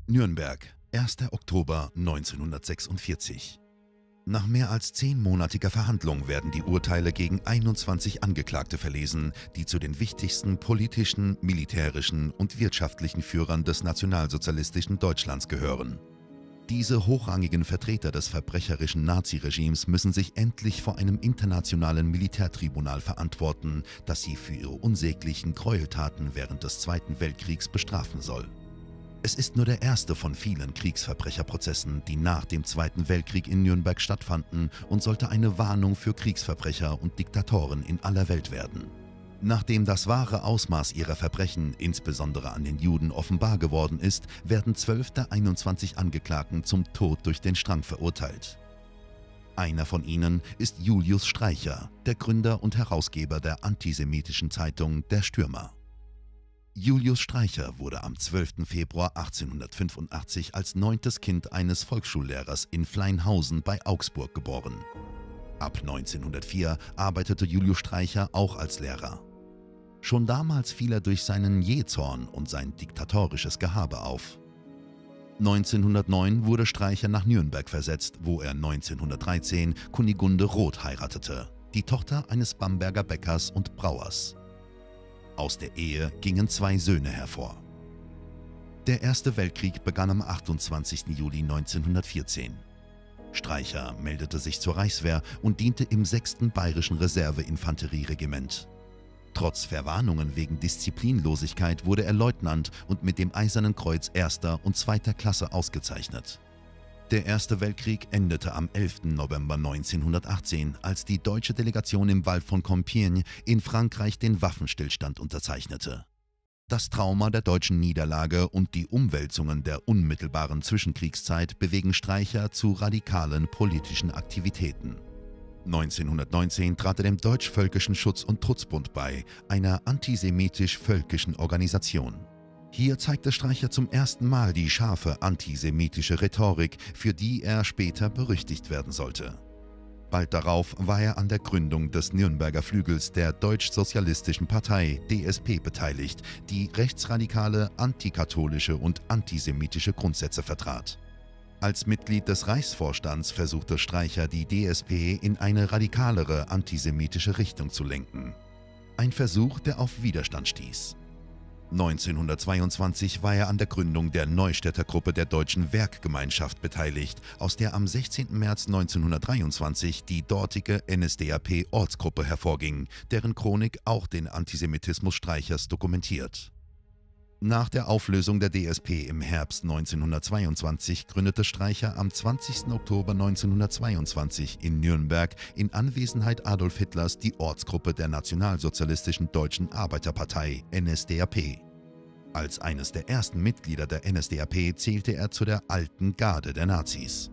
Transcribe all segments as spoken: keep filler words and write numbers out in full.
Nürnberg, erster Oktober neunzehnhundertsechsundvierzig. Nach mehr als zehnmonatiger Verhandlung werden die Urteile gegen einundzwanzig Angeklagte verlesen, die zu den wichtigsten politischen, militärischen und wirtschaftlichen Führern des nationalsozialistischen Deutschlands gehören. Diese hochrangigen Vertreter des verbrecherischen Naziregimes müssen sich endlich vor einem internationalen Militärtribunal verantworten, das sie für ihre unsäglichen Gräueltaten während des Zweiten Weltkriegs bestrafen soll. Es ist nur der erste von vielen Kriegsverbrecherprozessen, die nach dem Zweiten Weltkrieg in Nürnberg stattfanden, und sollte eine Warnung für Kriegsverbrecher und Diktatoren in aller Welt werden. Nachdem das wahre Ausmaß ihrer Verbrechen, insbesondere an den Juden, offenbar geworden ist, werden zwölf der einundzwanzig Angeklagten zum Tod durch den Strang verurteilt. Einer von ihnen ist Julius Streicher, der Gründer und Herausgeber der antisemitischen Zeitung Der Stürmer. Julius Streicher wurde am zwölften Februar achtzehnhundertfünfundachtzig als neuntes Kind eines Volksschullehrers in Fleinhausen bei Augsburg geboren. Ab neunzehnhundertvier arbeitete Julius Streicher auch als Lehrer. Schon damals fiel er durch seinen Jähzorn und sein diktatorisches Gehabe auf. neunzehnhundertneun wurde Streicher nach Nürnberg versetzt, wo er neunzehnhundertdreizehn Kunigunde Roth heiratete, die Tochter eines Bamberger Bäckers und Brauers. Aus der Ehe gingen zwei Söhne hervor. Der Erste Weltkrieg begann am achtundzwanzigsten Juli neunzehnhundertvierzehn. Streicher meldete sich zur Reichswehr und diente im sechsten Bayerischen Reserve-Infanterieregiment. Trotz Verwarnungen wegen Disziplinlosigkeit wurde er Leutnant und mit dem Eisernen Kreuz erster und zweiter Klasse ausgezeichnet. Der Erste Weltkrieg endete am elften November neunzehnhundertachtzehn, als die deutsche Delegation im Wald von Compiègne in Frankreich den Waffenstillstand unterzeichnete. Das Trauma der deutschen Niederlage und die Umwälzungen der unmittelbaren Zwischenkriegszeit bewegen Streicher zu radikalen politischen Aktivitäten. neunzehnhundertneunzehn trat er dem Deutsch-Völkischen Schutz- und Trutzbund bei, einer antisemitisch-völkischen Organisation. Hier zeigte Streicher zum ersten Mal die scharfe antisemitische Rhetorik, für die er später berüchtigt werden sollte. Bald darauf war er an der Gründung des Nürnberger Flügels der Deutsch-Sozialistischen Partei D S P beteiligt, die rechtsradikale, antikatholische und antisemitische Grundsätze vertrat. Als Mitglied des Reichsvorstands versuchte Streicher, die D S P in eine radikalere antisemitische Richtung zu lenken. Ein Versuch, der auf Widerstand stieß. neunzehnhundertzweiundzwanzig war er an der Gründung der Neustädter Gruppe der Deutschen Werkgemeinschaft beteiligt, aus der am sechzehnten März neunzehnhundertdreiundzwanzig die dortige N S D A P-Ortsgruppe hervorging, deren Chronik auch den Antisemitismus Streichers dokumentiert. Nach der Auflösung der D S P im Herbst neunzehnhundertzweiundzwanzig gründete Streicher am zwanzigsten Oktober neunzehnhundertzweiundzwanzig in Nürnberg in Anwesenheit Adolf Hitlers die Ortsgruppe der Nationalsozialistischen Deutschen Arbeiterpartei N S D A P. Als eines der ersten Mitglieder der N S D A P zählte er zu der alten Garde der Nazis.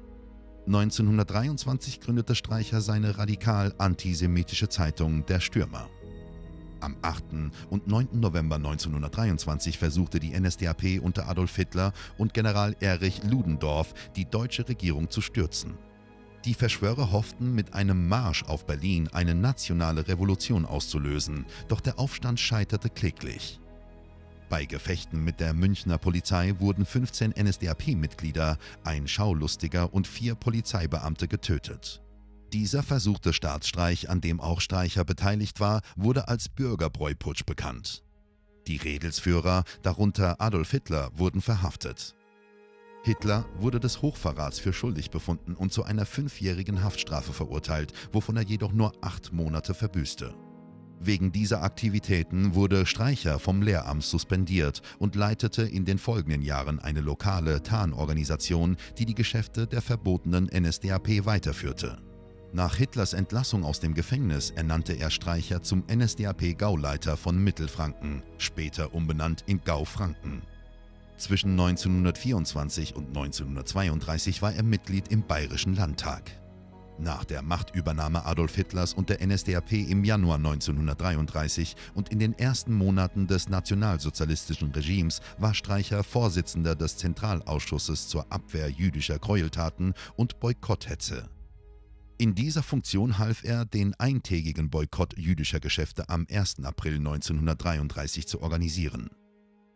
neunzehnhundertdreiundzwanzig gründete Streicher seine radikal antisemitische Zeitung Der Stürmer. Am achten und neunten November neunzehnhundertdreiundzwanzig versuchte die N S D A P unter Adolf Hitler und General Erich Ludendorff, die deutsche Regierung zu stürzen. Die Verschwörer hofften, mit einem Marsch auf Berlin eine nationale Revolution auszulösen, doch der Aufstand scheiterte kläglich. Bei Gefechten mit der Münchner Polizei wurden fünfzehn N S D A P-Mitglieder, ein Schaulustiger und vier Polizeibeamte getötet. Dieser versuchte Staatsstreich, an dem auch Streicher beteiligt war, wurde als Bürgerbräuputsch bekannt. Die Rädelsführer, darunter Adolf Hitler, wurden verhaftet. Hitler wurde des Hochverrats für schuldig befunden und zu einer fünfjährigen Haftstrafe verurteilt, wovon er jedoch nur acht Monate verbüßte. Wegen dieser Aktivitäten wurde Streicher vom Lehramt suspendiert und leitete in den folgenden Jahren eine lokale Tarnorganisation, die die Geschäfte der verbotenen N S D A P weiterführte. Nach Hitlers Entlassung aus dem Gefängnis ernannte er Streicher zum N S D A P-Gauleiter von Mittelfranken, später umbenannt in Gau-Franken. Zwischen neunzehnhundertvierundzwanzig und neunzehnhundertzweiunddreißig war er Mitglied im Bayerischen Landtag. Nach der Machtübernahme Adolf Hitlers und der N S D A P im Januar neunzehnhundertdreiunddreißig und in den ersten Monaten des nationalsozialistischen Regimes war Streicher Vorsitzender des Zentralausschusses zur Abwehr jüdischer Gräueltaten und Boykotthetze. In dieser Funktion half er, den eintägigen Boykott jüdischer Geschäfte am ersten April neunzehnhundertdreiunddreißig zu organisieren.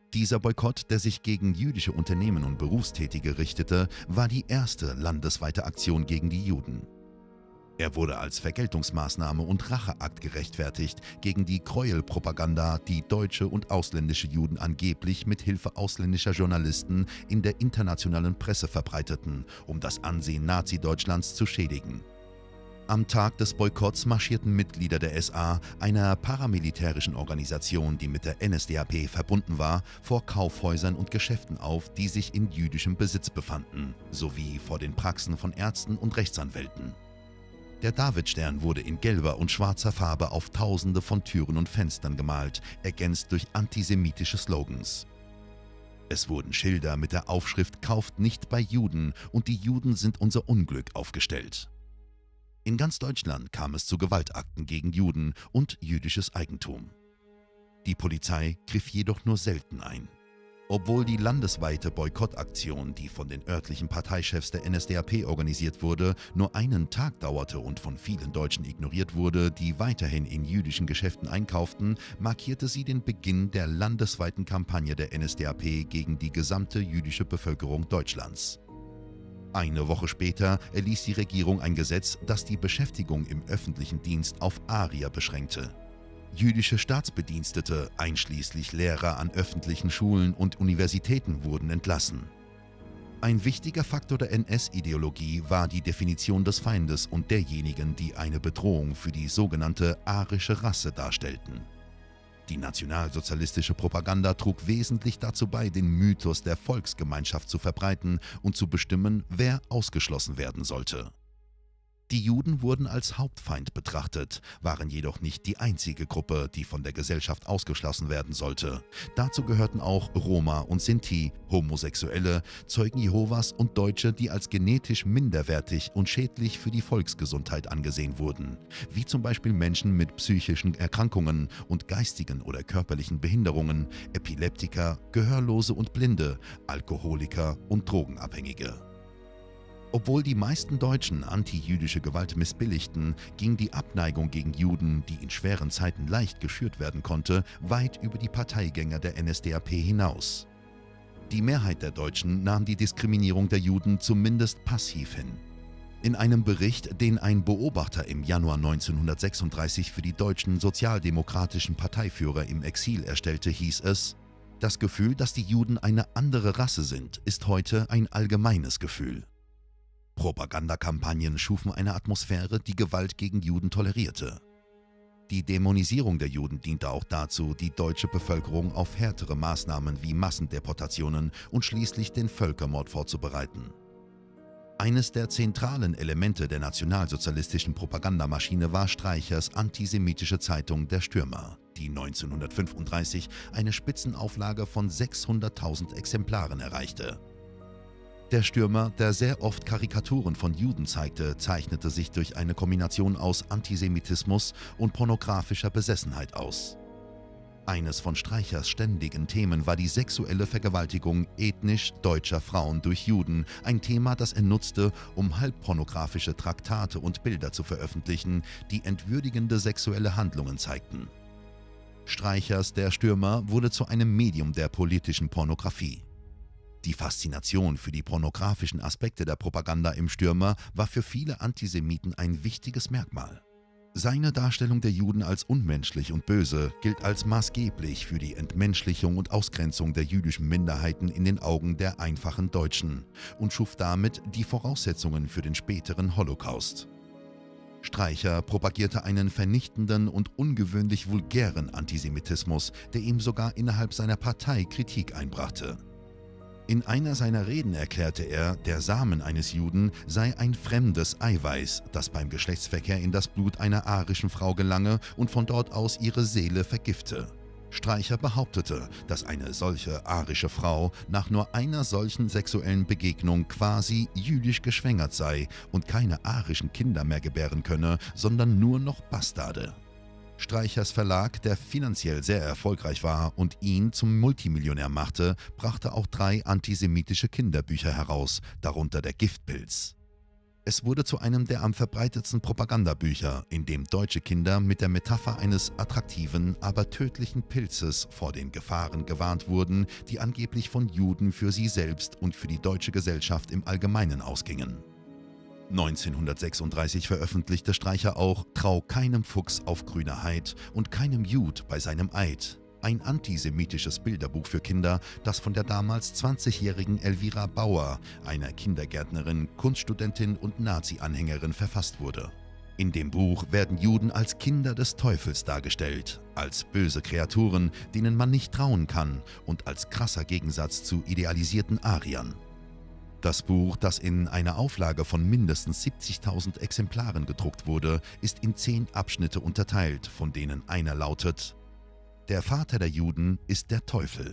Dieser Boykott, der sich gegen jüdische Unternehmen und Berufstätige richtete, war die erste landesweite Aktion gegen die Juden. Er wurde als Vergeltungsmaßnahme und Racheakt gerechtfertigt gegen die Gräuelpropaganda, die deutsche und ausländische Juden angeblich mit Hilfe ausländischer Journalisten in der internationalen Presse verbreiteten, um das Ansehen Nazi-Deutschlands zu schädigen. Am Tag des Boykotts marschierten Mitglieder der S A, einer paramilitärischen Organisation, die mit der N S D A P verbunden war, vor Kaufhäusern und Geschäften auf, die sich in jüdischem Besitz befanden, sowie vor den Praxen von Ärzten und Rechtsanwälten. Der Davidstern wurde in gelber und schwarzer Farbe auf Tausende von Türen und Fenstern gemalt, ergänzt durch antisemitische Slogans. Es wurden Schilder mit der Aufschrift „Kauft nicht bei Juden" und „Die Juden sind unser Unglück" aufgestellt. In ganz Deutschland kam es zu Gewaltakten gegen Juden und jüdisches Eigentum. Die Polizei griff jedoch nur selten ein. Obwohl die landesweite Boykottaktion, die von den örtlichen Parteichefs der N S D A P organisiert wurde, nur einen Tag dauerte und von vielen Deutschen ignoriert wurde, die weiterhin in jüdischen Geschäften einkauften, markierte sie den Beginn der landesweiten Kampagne der N S D A P gegen die gesamte jüdische Bevölkerung Deutschlands. Eine Woche später erließ die Regierung ein Gesetz, das die Beschäftigung im öffentlichen Dienst auf Arier beschränkte. Jüdische Staatsbedienstete, einschließlich Lehrer an öffentlichen Schulen und Universitäten, wurden entlassen. Ein wichtiger Faktor der N S-Ideologie war die Definition des Feindes und derjenigen, die eine Bedrohung für die sogenannte arische Rasse darstellten. Die nationalsozialistische Propaganda trug wesentlich dazu bei, den Mythos der Volksgemeinschaft zu verbreiten und zu bestimmen, wer ausgeschlossen werden sollte. Die Juden wurden als Hauptfeind betrachtet, waren jedoch nicht die einzige Gruppe, die von der Gesellschaft ausgeschlossen werden sollte. Dazu gehörten auch Roma und Sinti, Homosexuelle, Zeugen Jehovas und Deutsche, die als genetisch minderwertig und schädlich für die Volksgesundheit angesehen wurden, wie zum Beispiel Menschen mit psychischen Erkrankungen und geistigen oder körperlichen Behinderungen, Epileptiker, Gehörlose und Blinde, Alkoholiker und Drogenabhängige. Obwohl die meisten Deutschen antijüdische Gewalt missbilligten, ging die Abneigung gegen Juden, die in schweren Zeiten leicht geschürt werden konnte, weit über die Parteigänger der N S D A P hinaus. Die Mehrheit der Deutschen nahm die Diskriminierung der Juden zumindest passiv hin. In einem Bericht, den ein Beobachter im Januar neunzehnhundertsechsunddreißig für die deutschen sozialdemokratischen Parteiführer im Exil erstellte, hieß es: Das Gefühl, dass die Juden eine andere Rasse sind, ist heute ein allgemeines Gefühl. Propagandakampagnen schufen eine Atmosphäre, die Gewalt gegen Juden tolerierte. Die Dämonisierung der Juden diente auch dazu, die deutsche Bevölkerung auf härtere Maßnahmen wie Massendeportationen und schließlich den Völkermord vorzubereiten. Eines der zentralen Elemente der nationalsozialistischen Propagandamaschine war Streichers antisemitische Zeitung Der Stürmer, die neunzehnhundertfünfunddreißig eine Spitzenauflage von sechshunderttausend Exemplaren erreichte. Der Stürmer, der sehr oft Karikaturen von Juden zeigte, zeichnete sich durch eine Kombination aus Antisemitismus und pornografischer Besessenheit aus. Eines von Streichers ständigen Themen war die sexuelle Vergewaltigung ethnisch deutscher Frauen durch Juden, ein Thema, das er nutzte, um halbpornografische Traktate und Bilder zu veröffentlichen, die entwürdigende sexuelle Handlungen zeigten. Streichers Der Stürmer wurde zu einem Medium der politischen Pornografie. Die Faszination für die pornografischen Aspekte der Propaganda im Stürmer war für viele Antisemiten ein wichtiges Merkmal. Seine Darstellung der Juden als unmenschlich und böse gilt als maßgeblich für die Entmenschlichung und Ausgrenzung der jüdischen Minderheiten in den Augen der einfachen Deutschen und schuf damit die Voraussetzungen für den späteren Holocaust. Streicher propagierte einen vernichtenden und ungewöhnlich vulgären Antisemitismus, der ihm sogar innerhalb seiner Partei Kritik einbrachte. In einer seiner Reden erklärte er, der Samen eines Juden sei ein fremdes Eiweiß, das beim Geschlechtsverkehr in das Blut einer arischen Frau gelange und von dort aus ihre Seele vergifte. Streicher behauptete, dass eine solche arische Frau nach nur einer solchen sexuellen Begegnung quasi jüdisch geschwängert sei und keine arischen Kinder mehr gebären könne, sondern nur noch Bastarde. Streichers Verlag, der finanziell sehr erfolgreich war und ihn zum Multimillionär machte, brachte auch drei antisemitische Kinderbücher heraus, darunter Der Giftpilz. Es wurde zu einem der am verbreitetsten Propagandabücher, in dem deutsche Kinder mit der Metapher eines attraktiven, aber tödlichen Pilzes vor den Gefahren gewarnt wurden, die angeblich von Juden für sie selbst und für die deutsche Gesellschaft im Allgemeinen ausgingen. neunzehnhundertsechsunddreißig veröffentlichte Streicher auch »Trau keinem Fuchs auf grüner Heid und keinem Jud bei seinem Eid«, ein antisemitisches Bilderbuch für Kinder, das von der damals zwanzigjährigen Elvira Bauer, einer Kindergärtnerin, Kunststudentin und Nazi-Anhängerin, verfasst wurde. In dem Buch werden Juden als Kinder des Teufels dargestellt, als böse Kreaturen, denen man nicht trauen kann und als krasser Gegensatz zu idealisierten Ariern. Das Buch, das in einer Auflage von mindestens siebzigtausend Exemplaren gedruckt wurde, ist in zehn Abschnitte unterteilt, von denen einer lautet: Der Vater der Juden ist der Teufel.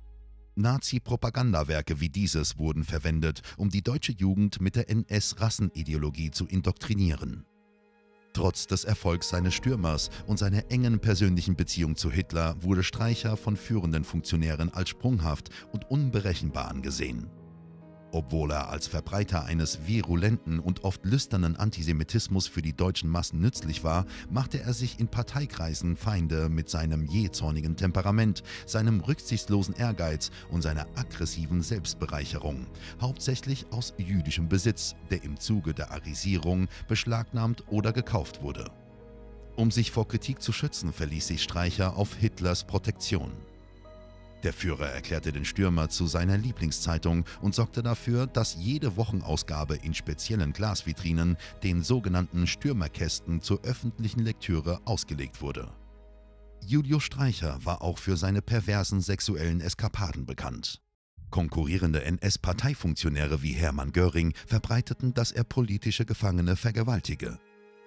Nazi-Propagandawerke wie dieses wurden verwendet, um die deutsche Jugend mit der N S-Rassenideologie zu indoktrinieren. Trotz des Erfolgs seines Stürmers und seiner engen persönlichen Beziehung zu Hitler wurde Streicher von führenden Funktionären als sprunghaft und unberechenbar angesehen. Obwohl er als Verbreiter eines virulenten und oft lüsternen Antisemitismus für die deutschen Massen nützlich war, machte er sich in Parteikreisen Feinde mit seinem jähzornigen Temperament, seinem rücksichtslosen Ehrgeiz und seiner aggressiven Selbstbereicherung, hauptsächlich aus jüdischem Besitz, der im Zuge der Arisierung beschlagnahmt oder gekauft wurde. Um sich vor Kritik zu schützen, verließ sich Streicher auf Hitlers Protektion. Der Führer erklärte den Stürmer zu seiner Lieblingszeitung und sorgte dafür, dass jede Wochenausgabe in speziellen Glasvitrinen, den sogenannten Stürmerkästen, zur öffentlichen Lektüre ausgelegt wurde. Julius Streicher war auch für seine perversen sexuellen Eskapaden bekannt. Konkurrierende N S-Parteifunktionäre wie Hermann Göring verbreiteten, dass er politische Gefangene vergewaltige.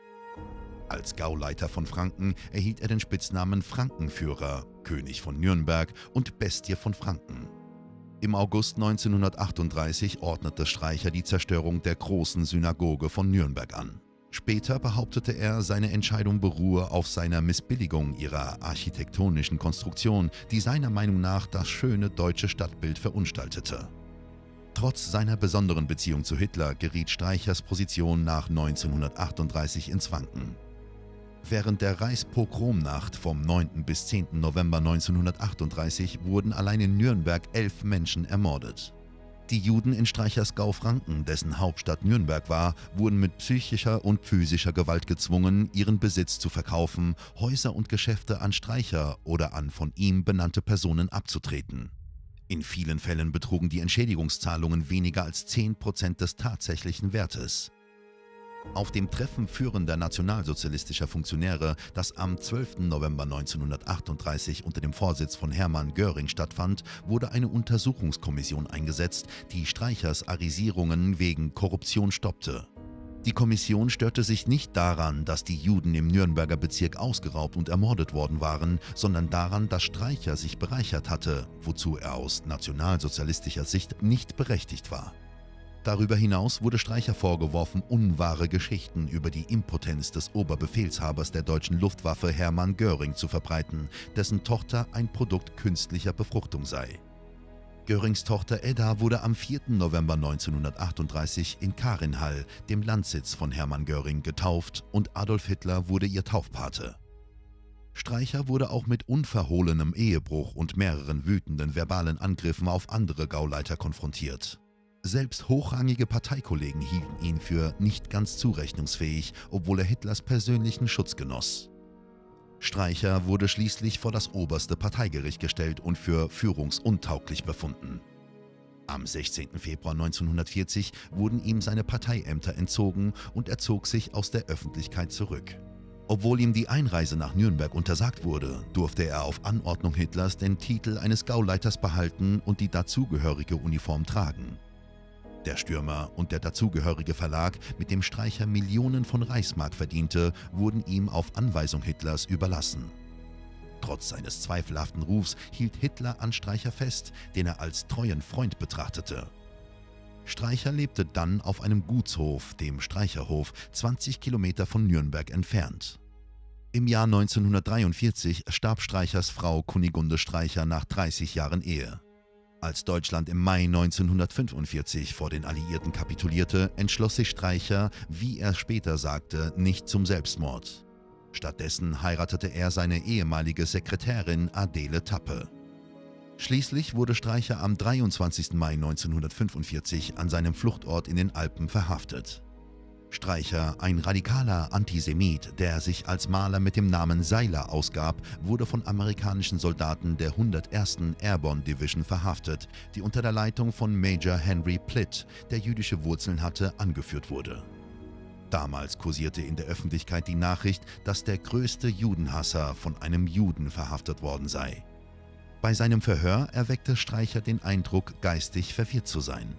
Als Gauleiter von Franken erhielt er den Spitznamen Frankenführer, König von Nürnberg und Bestie von Franken. Im August neunzehnhundertachtunddreißig ordnete Streicher die Zerstörung der großen Synagoge von Nürnberg an. Später behauptete er, seine Entscheidung beruhe auf seiner Missbilligung ihrer architektonischen Konstruktion, die seiner Meinung nach das schöne deutsche Stadtbild verunstaltete. Trotz seiner besonderen Beziehung zu Hitler geriet Streichers Position nach neunzehnhundertachtunddreißig ins Wanken. Während der Reichspogromnacht vom neunten bis zehnten November neunzehnhundertachtunddreißig wurden allein in Nürnberg elf Menschen ermordet. Die Juden in Streichers Gau Franken, dessen Hauptstadt Nürnberg war, wurden mit psychischer und physischer Gewalt gezwungen, ihren Besitz zu verkaufen, Häuser und Geschäfte an Streicher oder an von ihm benannte Personen abzutreten. In vielen Fällen betrugen die Entschädigungszahlungen weniger als zehn Prozent des tatsächlichen Wertes. Auf dem Treffen führender nationalsozialistischer Funktionäre, das am zwölften November neunzehnhundertachtunddreißig unter dem Vorsitz von Hermann Göring stattfand, wurde eine Untersuchungskommission eingesetzt, die Streichers Arisierungen wegen Korruption stoppte. Die Kommission störte sich nicht daran, dass die Juden im Nürnberger Bezirk ausgeraubt und ermordet worden waren, sondern daran, dass Streicher sich bereichert hatte, wozu er aus nationalsozialistischer Sicht nicht berechtigt war. Darüber hinaus wurde Streicher vorgeworfen, unwahre Geschichten über die Impotenz des Oberbefehlshabers der deutschen Luftwaffe Hermann Göring zu verbreiten, dessen Tochter ein Produkt künstlicher Befruchtung sei. Görings Tochter Edda wurde am vierten November neunzehnhundertachtunddreißig in Karinhall, dem Landsitz von Hermann Göring, getauft und Adolf Hitler wurde ihr Taufpate. Streicher wurde auch mit unverhohlenem Ehebruch und mehreren wütenden verbalen Angriffen auf andere Gauleiter konfrontiert. Selbst hochrangige Parteikollegen hielten ihn für nicht ganz zurechnungsfähig, obwohl er Hitlers persönlichen Schutz genoss. Streicher wurde schließlich vor das oberste Parteigericht gestellt und für führungsuntauglich befunden. Am sechzehnten Februar neunzehnhundertvierzig wurden ihm seine Parteiämter entzogen und er zog sich aus der Öffentlichkeit zurück. Obwohl ihm die Einreise nach Nürnberg untersagt wurde, durfte er auf Anordnung Hitlers den Titel eines Gauleiters behalten und die dazugehörige Uniform tragen. Der Stürmer und der dazugehörige Verlag, mit dem Streicher Millionen von Reichsmark verdiente, wurden ihm auf Anweisung Hitlers überlassen. Trotz seines zweifelhaften Rufs hielt Hitler an Streicher fest, den er als treuen Freund betrachtete. Streicher lebte dann auf einem Gutshof, dem Streicherhof, zwanzig Kilometer von Nürnberg entfernt. Im Jahr neunzehnhundertdreiundvierzig starb Streichers Frau Kunigunde Streicher nach dreißig Jahren Ehe. Als Deutschland im Mai neunzehnhundertfünfundvierzig vor den Alliierten kapitulierte, entschloss sich Streicher, wie er später sagte, nicht zum Selbstmord. Stattdessen heiratete er seine ehemalige Sekretärin Adele Tappe. Schließlich wurde Streicher am dreiundzwanzigsten Mai neunzehnhundertfünfundvierzig an seinem Fluchtort in den Alpen verhaftet. Streicher, ein radikaler Antisemit, der sich als Maler mit dem Namen Seiler ausgab, wurde von amerikanischen Soldaten der hundertersten Airborne Division verhaftet, die unter der Leitung von Major Henry Plitt, der jüdische Wurzeln hatte, angeführt wurde. Damals kursierte in der Öffentlichkeit die Nachricht, dass der größte Judenhasser von einem Juden verhaftet worden sei. Bei seinem Verhör erweckte Streicher den Eindruck, geistig verwirrt zu sein.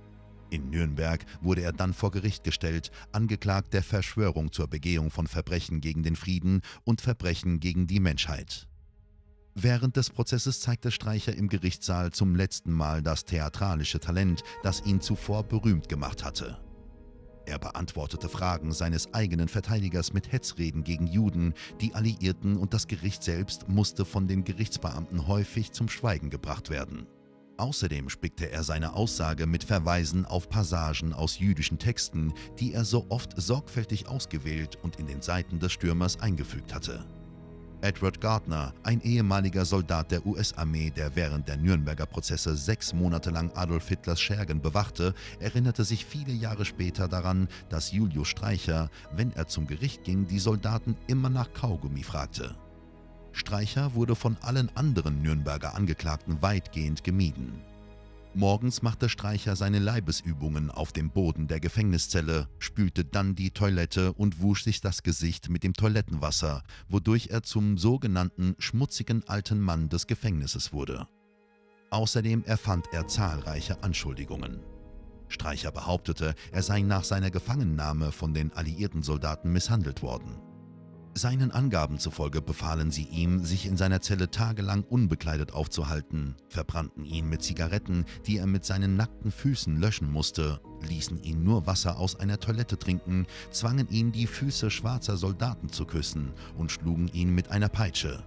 In Nürnberg wurde er dann vor Gericht gestellt, angeklagt der Verschwörung zur Begehung von Verbrechen gegen den Frieden und Verbrechen gegen die Menschheit. Während des Prozesses zeigte Streicher im Gerichtssaal zum letzten Mal das theatralische Talent, das ihn zuvor berühmt gemacht hatte. Er beantwortete Fragen seines eigenen Verteidigers mit Hetzreden gegen Juden, die Alliierten, und das Gericht selbst musste von den Gerichtsbeamten häufig zum Schweigen gebracht werden. Außerdem spickte er seine Aussage mit Verweisen auf Passagen aus jüdischen Texten, die er so oft sorgfältig ausgewählt und in den Seiten des Stürmers eingefügt hatte. Edward Gardner, ein ehemaliger Soldat der U S-Armee, der während der Nürnberger Prozesse sechs Monate lang Adolf Hitlers Schergen bewachte, erinnerte sich viele Jahre später daran, dass Julius Streicher, wenn er zum Gericht ging, die Soldaten immer nach Kaugummi fragte. Streicher wurde von allen anderen Nürnberger Angeklagten weitgehend gemieden. Morgens machte Streicher seine Leibesübungen auf dem Boden der Gefängniszelle, spülte dann die Toilette und wusch sich das Gesicht mit dem Toilettenwasser, wodurch er zum sogenannten schmutzigen alten Mann des Gefängnisses wurde. Außerdem erfand er zahlreiche Anschuldigungen. Streicher behauptete, er sei nach seiner Gefangennahme von den alliierten Soldaten misshandelt worden. Seinen Angaben zufolge befahlen sie ihm, sich in seiner Zelle tagelang unbekleidet aufzuhalten, verbrannten ihn mit Zigaretten, die er mit seinen nackten Füßen löschen musste, ließen ihn nur Wasser aus einer Toilette trinken, zwangen ihn, die Füße schwarzer Soldaten zu küssen und schlugen ihn mit einer Peitsche.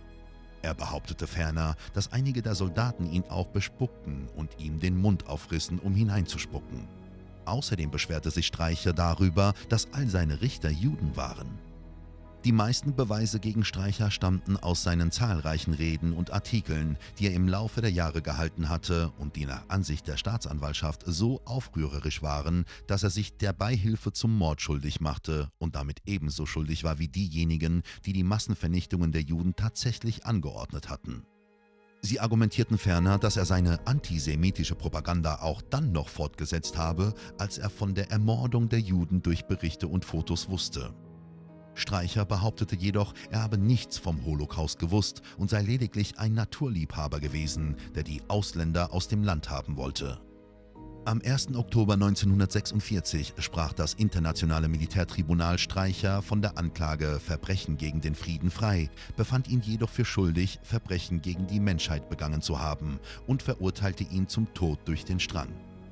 Er behauptete ferner, dass einige der Soldaten ihn auch bespuckten und ihm den Mund aufrissen, um hineinzuspucken. Außerdem beschwerte sich Streicher darüber, dass all seine Richter Juden waren. Die meisten Beweise gegen Streicher stammten aus seinen zahlreichen Reden und Artikeln, die er im Laufe der Jahre gehalten hatte und die nach Ansicht der Staatsanwaltschaft so aufrührerisch waren, dass er sich der Beihilfe zum Mord schuldig machte und damit ebenso schuldig war wie diejenigen, die die Massenvernichtungen der Juden tatsächlich angeordnet hatten. Sie argumentierten ferner, dass er seine antisemitische Propaganda auch dann noch fortgesetzt habe, als er von der Ermordung der Juden durch Berichte und Fotos wusste. Streicher behauptete jedoch, er habe nichts vom Holocaust gewusst und sei lediglich ein Naturliebhaber gewesen, der die Ausländer aus dem Land haben wollte. Am ersten Oktober neunzehnhundertsechsundvierzig sprach das Internationale Militärtribunal Streicher von der Anklage Verbrechen gegen den Frieden frei, befand ihn jedoch für schuldig, Verbrechen gegen die Menschheit begangen zu haben und verurteilte ihn zum Tod durch den Strang.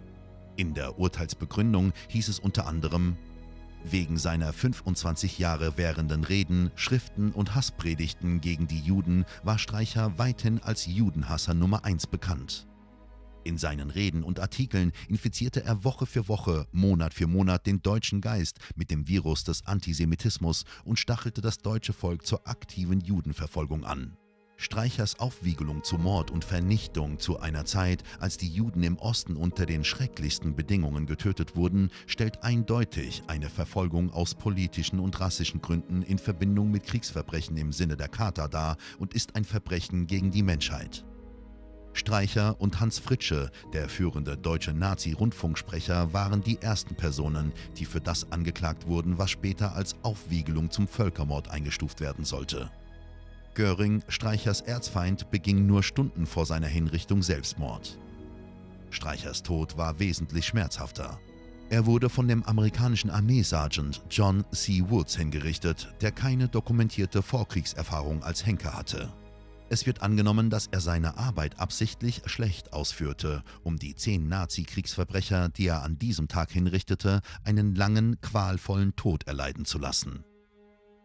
In der Urteilsbegründung hieß es unter anderem: Wegen seiner fünfundzwanzig Jahre währenden Reden, Schriften und Hasspredigten gegen die Juden war Streicher weithin als Judenhasser Nummer eins bekannt. In seinen Reden und Artikeln infizierte er Woche für Woche, Monat für Monat den deutschen Geist mit dem Virus des Antisemitismus und stachelte das deutsche Volk zur aktiven Judenverfolgung an. Streichers Aufwiegelung zu Mord und Vernichtung zu einer Zeit, als die Juden im Osten unter den schrecklichsten Bedingungen getötet wurden, stellt eindeutig eine Verfolgung aus politischen und rassischen Gründen in Verbindung mit Kriegsverbrechen im Sinne der Charta dar und ist ein Verbrechen gegen die Menschheit. Streicher und Hans Fritzsche, der führende deutsche Nazi-Rundfunksprecher, waren die ersten Personen, die für das angeklagt wurden, was später als Aufwiegelung zum Völkermord eingestuft werden sollte. Göring, Streichers Erzfeind, beging nur Stunden vor seiner Hinrichtung Selbstmord. Streichers Tod war wesentlich schmerzhafter. Er wurde von dem amerikanischen Armeesergeant John C. Woods hingerichtet, der keine dokumentierte Vorkriegserfahrung als Henker hatte. Es wird angenommen, dass er seine Arbeit absichtlich schlecht ausführte, um die zehn Nazi-Kriegsverbrecher, die er an diesem Tag hinrichtete, einen langen, qualvollen Tod erleiden zu lassen.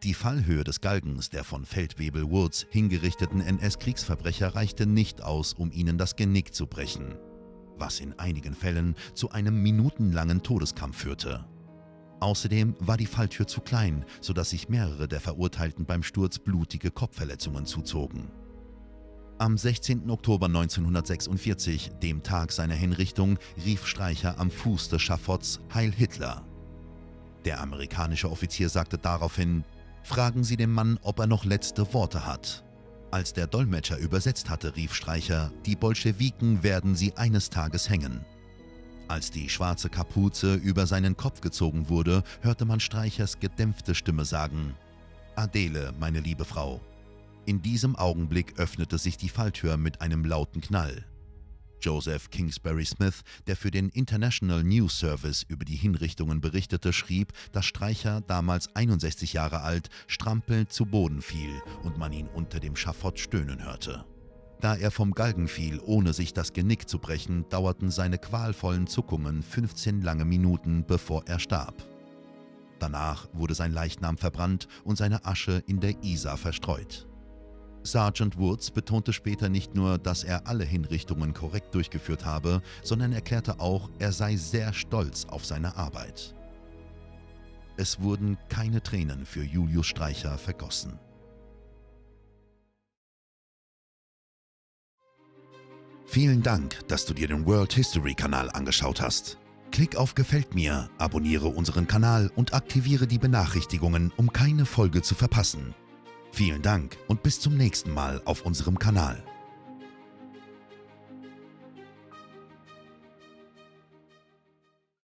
Die Fallhöhe des Galgens der von Feldwebel Woods hingerichteten N S-Kriegsverbrecher reichte nicht aus, um ihnen das Genick zu brechen, was in einigen Fällen zu einem minutenlangen Todeskampf führte. Außerdem war die Falltür zu klein, sodass sich mehrere der Verurteilten beim Sturz blutige Kopfverletzungen zuzogen. Am sechzehnten Oktober neunzehnhundertsechsundvierzig, dem Tag seiner Hinrichtung, rief Streicher am Fuß des Schafotts Heil Hitler. Der amerikanische Offizier sagte daraufhin: „Fragen Sie den Mann, ob er noch letzte Worte hat." Als der Dolmetscher übersetzt hatte, rief Streicher: „Die Bolschewiken werden Sie eines Tages hängen." Als die schwarze Kapuze über seinen Kopf gezogen wurde, hörte man Streichers gedämpfte Stimme sagen: „Adele, meine liebe Frau." In diesem Augenblick öffnete sich die Falltür mit einem lauten Knall. Joseph Kingsbury Smith, der für den International News Service über die Hinrichtungen berichtete, schrieb, dass Streicher, damals einundsechzig Jahre alt, strampelnd zu Boden fiel und man ihn unter dem Schafott stöhnen hörte. Da er vom Galgen fiel, ohne sich das Genick zu brechen, dauerten seine qualvollen Zuckungen fünfzehn lange Minuten, bevor er starb. Danach wurde sein Leichnam verbrannt und seine Asche in der Isar verstreut. Sergeant Woods betonte später nicht nur, dass er alle Hinrichtungen korrekt durchgeführt habe, sondern erklärte auch, er sei sehr stolz auf seine Arbeit. Es wurden keine Tränen für Julius Streicher vergossen. Vielen Dank, dass du dir den World History Kanal angeschaut hast. Klick auf Gefällt mir, abonniere unseren Kanal und aktiviere die Benachrichtigungen, um keine Folge zu verpassen. Vielen Dank und bis zum nächsten Mal auf unserem Kanal.